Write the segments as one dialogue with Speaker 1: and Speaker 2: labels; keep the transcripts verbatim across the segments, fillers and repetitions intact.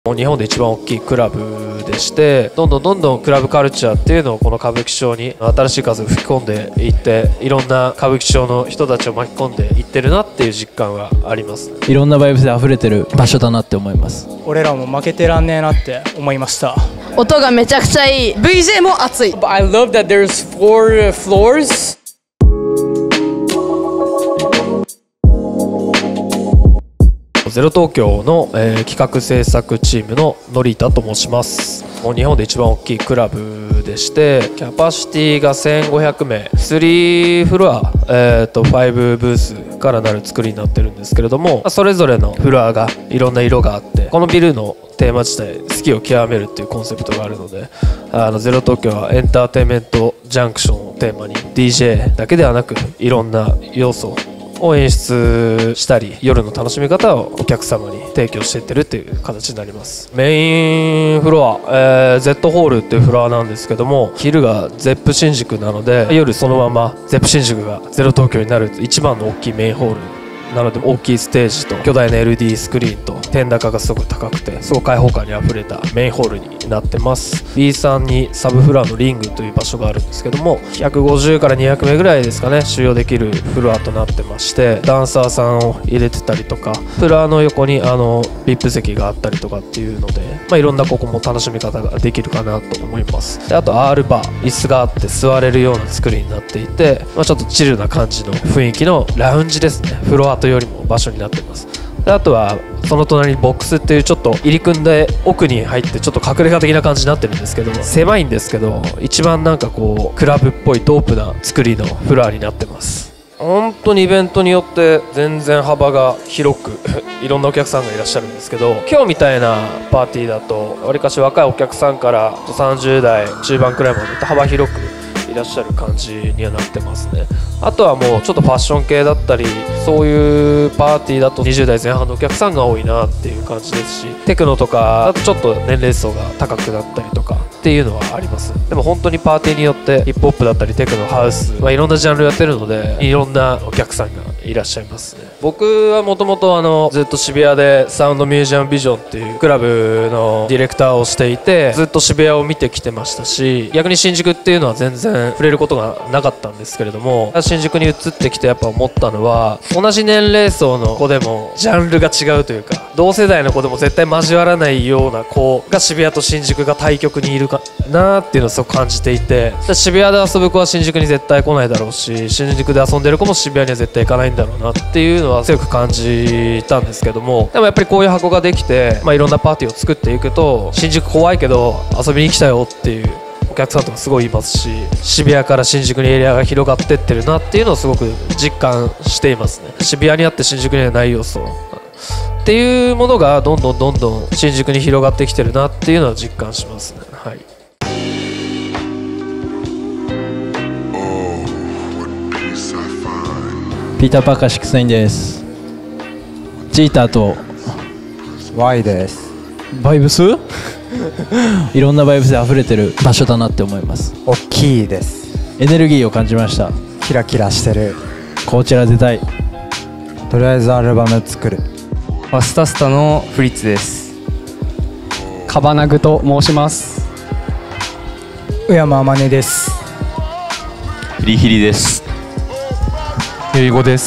Speaker 1: 日本で一番大きいクラブでして、どんどんどんどんクラブカルチャーっていうのをこの歌舞伎町に新しい風を吹き込んでいって、いろんな歌舞伎町の人たちを巻き込んでいってるなっていう実感はあります。
Speaker 2: いろんなバイブスで溢れてる場所だなって思います。
Speaker 3: 俺らも負けてらんねえなって思いました。
Speaker 4: 音がめちゃくちゃいい。 ブイジェー も熱い。
Speaker 5: I love that there's four floors.
Speaker 1: ゼロ東京の、えー、企画制作チームのノリータと申します。もう日本で一番大きいクラブでして、キャパシティがせんごひゃくめい、スリーフロア、えー、とファイブブースからなる作りになってるんですけれども、それぞれのフロアがいろんな色があって、このビルのテーマ自体好きを極めるっていうコンセプトがあるので、あのゼロ東京はエンターテインメントジャンクションをテーマに ディージェー だけではなくいろんな要素を演出したり、夜の楽しみ方をお客様に提供していってるっていう形になります。メインフロア、えー、Z ホールっていうフロアなんですけども、昼が ゼップ 新宿なので、夜そのまま ゼップ 新宿がゼロ東京になる一番の大きいメインホールなので、大きいステージと巨大な エルイーディー スクリーンと天高がすごく高くて、すごく開放感にあふれたメインホールになってます。 ビーさん にサブフロアのリングという場所があるんですけども、ひゃくごじゅうからにひゃくめいぐらいですかね、収容できるフロアとなってまして、ダンサーさんを入れてたりとか、フロアの横にあの ブイアイピー 席があったりとかっていうので、まあ、いろんなここも楽しみ方ができるかなと思います。であと R バー、椅子があって座れるような作りになっていて、まあ、ちょっとチルな感じの雰囲気のラウンジですね。フロアというよりも場所になってます。であとはその隣にボックスっていうちょっと入り組んで奥に入ってちょっと隠れ家的な感じになってるんですけど、狭いんですけど一番なんかこうクラブっぽいドープな作りのフロアになってます。本当にイベントによって全然幅が広くいろんなお客さんがいらっしゃるんですけど、今日みたいなパーティーだとわりかし若いお客さんからさんじゅうだい中盤くらいまで幅広くいらっしゃる感じにはなってますね。あとはもうちょっとファッション系だったり、そういうパーティーだとにじゅうだいぜん半のお客さんが多いなっていう感じですし、テクノとかだとちょっと年齢層が高くなったりとかっていうのはあります。でも本当にパーティーによってヒップホップだったりテクノ、ハウス、まあ、いろんなジャンルやってるので、いろんなお客さんがいらっしゃいますね。僕はもともとずっと渋谷でサウンドミュージアムビジョンっていうクラブのディレクターをしていて、ずっと渋谷を見てきてましたし、逆に新宿っていうのは全然触れることがなかったんですけれども、新宿に移ってきてやっぱ思ったのは、同じ年齢層の子でもジャンルが違うというか、同世代の子でも絶対交わらないような子が渋谷と新宿が対極にいるかなっていうのをすごく感じていて、渋谷で遊ぶ子は新宿に絶対来ないだろうし、新宿で遊んでる子も渋谷には絶対行かないんだろうなっていうのは強く感じたんですけども、でもやっぱりこういう箱ができて、まあ、いろんなパーティーを作っていくと、新宿怖いけど遊びに来たよっていうお客さんとかすごいいますし、渋谷から新宿にエリアが広がってってるなっていうのをすごく実感していますね。渋谷にあって新宿にはない要素っていうものがどんどんどんどん新宿に広がってきてるなっていうのは実感しますね。はい。
Speaker 2: ピーター・パーカーろくじゅうきゅうです。チーターと
Speaker 6: Y です。
Speaker 2: バイブスいろんなバイブスで溢れてる場所だなって思います。
Speaker 6: 大きいです。
Speaker 2: エネルギーを感じました。
Speaker 6: キラキラしてる。
Speaker 2: こちら出たい。
Speaker 6: とりあえずアルバム作る。
Speaker 7: ファスタスタのフリッツです。カバナグと申します。
Speaker 3: 宇山天音です。
Speaker 8: ヒリヒリです。
Speaker 9: 英語です。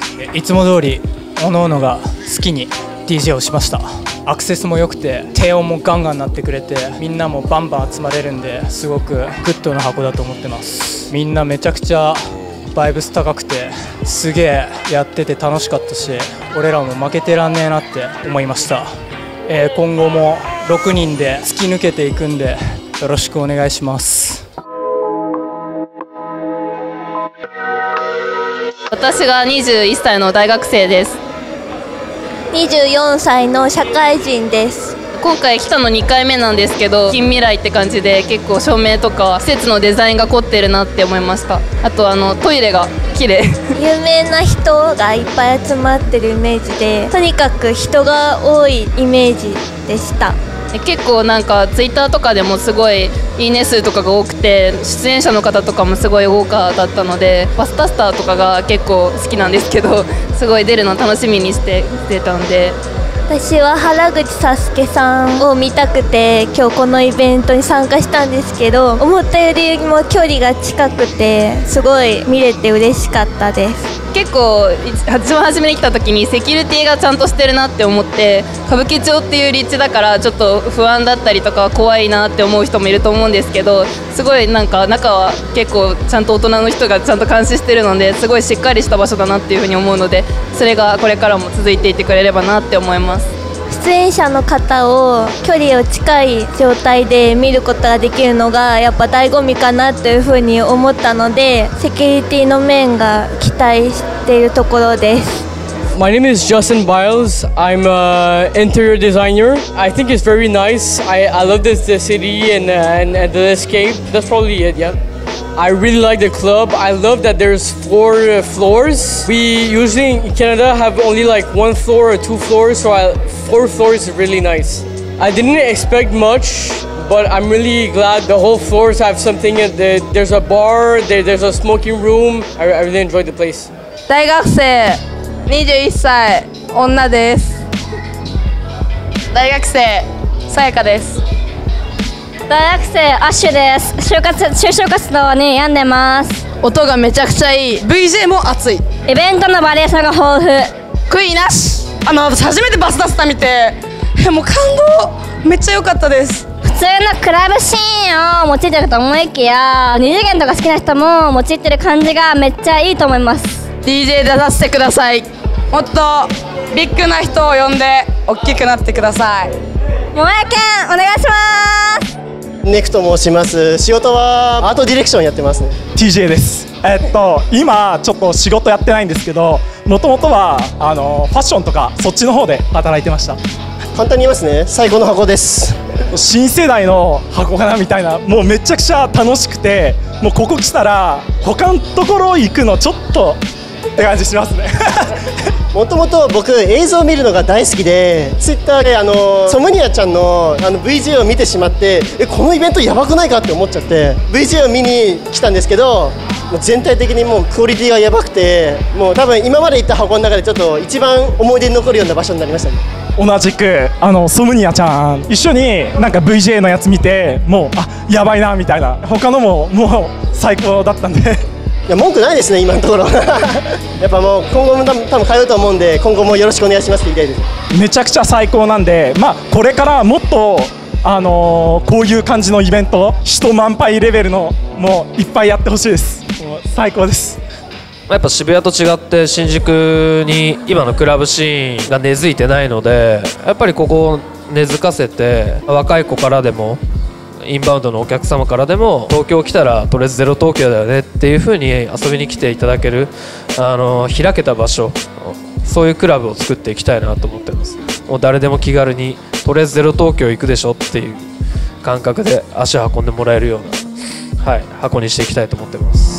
Speaker 3: いつも通り各々が好きに ディージェー をしました。アクセスも良くて低音もガンガン鳴ってくれて、みんなもバンバン集まれるんで、すごくグッドな箱だと思ってます。みんなめちゃくちゃバイブス高くて、すげえやってて楽しかったし、俺らも負けてらんねえなって思いました。えー、今後もろくにんで突き抜けていくんでよろしくお願いします。
Speaker 4: 私がにじゅういっさいの大学生です。
Speaker 10: にじゅうよんさいの社会人です。
Speaker 4: 今回来たのにかいめなんですけど、近未来って感じで結構照明とか施設のデザインが凝ってるなって思いました。あとあのトイレが綺麗
Speaker 10: 有名な人がいっぱい集まってるイメージで、とにかく人が多いイメージでした。
Speaker 4: 結構なんかツイッターとかでもすごいいいね数とかが多くて、出演者の方とかもすごい豪華だったので、ファスタスターとかが結構好きなんですけど、すごい出るの楽しみにして出たんで、
Speaker 10: 私は原口サスケさんを見たくて今日このイベントに参加したんですけど、思ったよりも距離が近くてすごい見れて嬉しかったです。
Speaker 4: 結構一番初めに来た時にセキュリティがちゃんとしてるなって思って、歌舞伎町っていう立地だからちょっと不安だったりとか怖いなって思う人もいると思うんですけど、すごいなんか中は結構ちゃんと大人の人がちゃんと監視してるので、すごいしっかりした場所だなっていうふうに思うので、それがこれからも続いていってくれればなって思います。
Speaker 10: 出演者の方を距離を近い状態で見ることができるのがやっぱ醍醐味かなというふうに思ったので、セキュリティの面が期待しているところです。
Speaker 5: My name is Justin Biles. I'm an interior designer. I think it's very nice. I, I love this the city and, uh, and, and the landscape. That's probably it, yeah. I really like the club. I love that there's four uh, floors. We usually in Canada have only like one floor or two floors, so I, four floors is really nice. I didn't expect much, but I'm really glad the whole floors have something. There's a bar, there, there's a smoking room. I, I really enjoyed the place.
Speaker 11: 大学生にじゅういっさい女です。大学生さやかです。
Speaker 12: 大学生アッシュです。就活就職活動に病んでます。
Speaker 11: 音がめちゃくちゃいい。 ブイジェー も熱い。
Speaker 12: イベントのバリエーションが豊富。
Speaker 11: 悔いなし。あの私初めてバスダスタ見てもう感動めっちゃ良かったです。
Speaker 12: 普通のクラブシーンを用いてると思いきや、二次元とか好きな人も用いてる感じがめっちゃいいと思います。
Speaker 11: ディージェー 出させてください。もっとビッグな人を呼んで大きくなってください。
Speaker 12: もえけんお願いします。
Speaker 13: ネクと申します。仕事はアートディレクションやってますね。
Speaker 14: ティージェー です。えっと今ちょっと仕事やってないんですけど、もともとはあのファッションとかそっちの方で働いてました。
Speaker 13: 簡単に言いますね、最高の箱です。
Speaker 14: 新世代の箱かなみたいな、もうめちゃくちゃ楽しくて、もうここ来たら他のところ行くのちょっとって感じしますね。
Speaker 13: もともと僕映像を見るのが大好きで、ツイッターであのソムニアちゃんのあの ブイジェー を見てしまって、えこのイベントやばくないかって思っちゃって ブイジェー を見に来たんですけど、もう全体的にもうクオリティがやばくて、もう多分今まで行った箱の中でちょっと一番思い出に残るような場所になりましたね。
Speaker 14: 同じくあのソムニアちゃん一緒になんか ブイジェー のやつ見て、もうあやばいなみたいな、他のももう最高だったんで。
Speaker 13: いや文句ないですね今のところ。やっぱもう今後も多分通うと思うんで、今後もよろしくお願いしますって言いたいです。
Speaker 14: めちゃくちゃ最高なんで、まあこれからもっとあのー、こういう感じのイベント、人満杯レベルのもういっぱいやってほしいです。もう最高です。
Speaker 1: やっぱ渋谷と違って新宿に今のクラブシーンが根付いてないので、やっぱりここを根付かせて、若い子からでもインバウンドのお客様からでも東京来たらとりあえずゼロ東京だよねっていう風に遊びに来ていただける、あの開けた場所、そういうクラブを作っていきたいなと思ってます。もう誰でも気軽にとりあえずゼロ東京行くでしょっていう感覚で足を運んでもらえるような、はい、箱にしていきたいと思ってます。